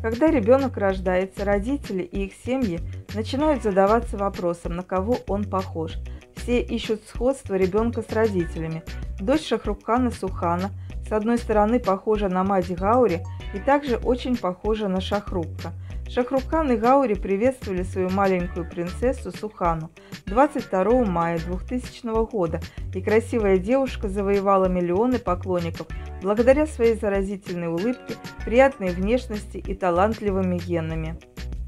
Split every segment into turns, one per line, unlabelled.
Когда ребенок рождается, родители и их семьи начинают задаваться вопросом, на кого он похож. Все ищут сходство ребенка с родителями. Дочь Шахрукхана Сухана с одной стороны похожа на мать Гаури и также очень похожа на Шахрукха. Шахрукхан и Гаури приветствовали свою маленькую принцессу Сухану 22 мая 2000 года, и красивая девушка завоевала миллионы поклонников благодаря своей заразительной улыбке, приятной внешности и талантливыми генами.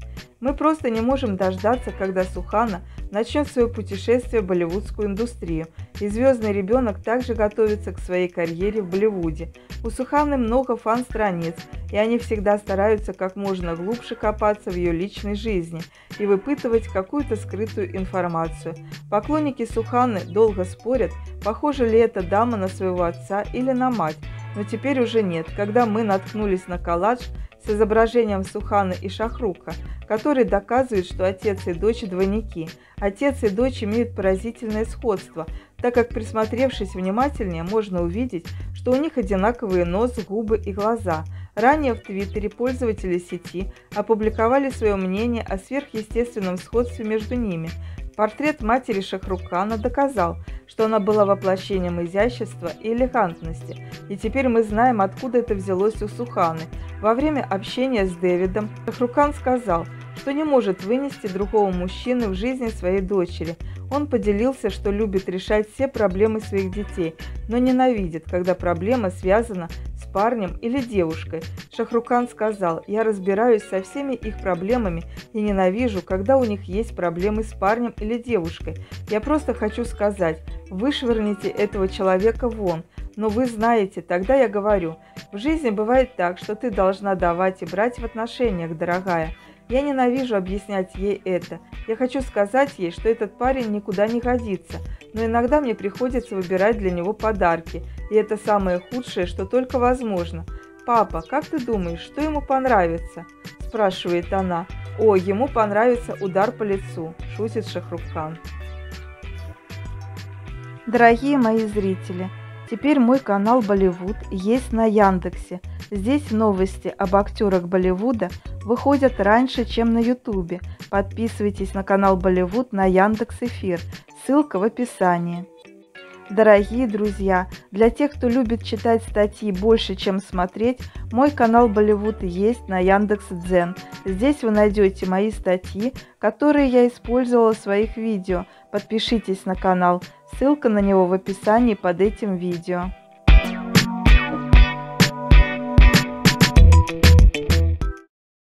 Мы просто не можем дождаться, когда Сухана начнет свое путешествие в болливудскую индустрию, и звездный ребенок также готовится к своей карьере в Болливуде. У Суханы много фан-страниц, и они всегда стараются как можно глубже копаться в ее личной жизни и выпытывать какую-то скрытую информацию. Поклонники Суханы долго спорят, похожа ли эта дама на своего отца или на мать, но теперь уже нет, когда мы наткнулись на коллаж с изображением Суханы и Шахрукха, который доказывает, что отец и дочь двойники. Отец и дочь имеют поразительное сходство, так как, присмотревшись внимательнее, можно увидеть, что у них одинаковые нос, губы и глаза. Ранее в Твиттере пользователи сети опубликовали свое мнение о сверхъестественном сходстве между ними. Портрет матери Шахрукхана доказал, что она была воплощением изящества и элегантности, и теперь мы знаем, откуда это взялось у Суханы. Во время общения с Дэвидом Шахрукхан сказал, что не может вынести другого мужчины в жизни своей дочери. Он поделился, что любит решать все проблемы своих детей, но ненавидит, когда проблема связана с парнем или девушкой. Шахрукхан сказал: «Я разбираюсь со всеми их проблемами и ненавижу, когда у них есть проблемы с парнем или девушкой. Я просто хочу сказать: вышвырните этого человека вон». Но вы знаете, тогда я говорю: в жизни бывает так, что ты должна давать и брать в отношениях, дорогая. Я ненавижу объяснять ей это. Я хочу сказать ей, что этот парень никуда не годится, но иногда мне приходится выбирать для него подарки, и это самое худшее, что только возможно. «Папа, как ты думаешь, что ему понравится?» – спрашивает она. «О, ему понравится удар по лицу», – шутит Шахрукхан. Дорогие мои зрители, теперь мой канал Болливуд есть на Яндексе. Здесь новости об актерах Болливуда выходят раньше, чем на Ютубе. Подписывайтесь на канал Болливуд на Яндекс.Эфир. Ссылка в описании. Дорогие друзья, для тех, кто любит читать статьи больше, чем смотреть, мой канал Болливуд есть на Яндекс.Дзен. Здесь вы найдете мои статьи, которые я использовала в своих видео. Подпишитесь на канал. Ссылка на него в описании под этим видео.